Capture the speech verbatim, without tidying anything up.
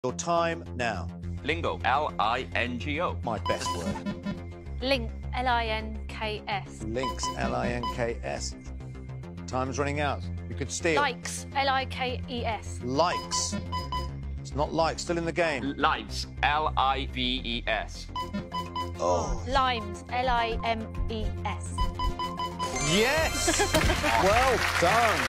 Your time now. Lingo. L I N G O. My best word. Link, L I N K S. Links, L I N K S. Time's running out. You could steal. Likes, L I K E S. Likes. It's not like, still in the game. Lives. L I V E S. Oh. Limes, L I M E S. Yes! Well done.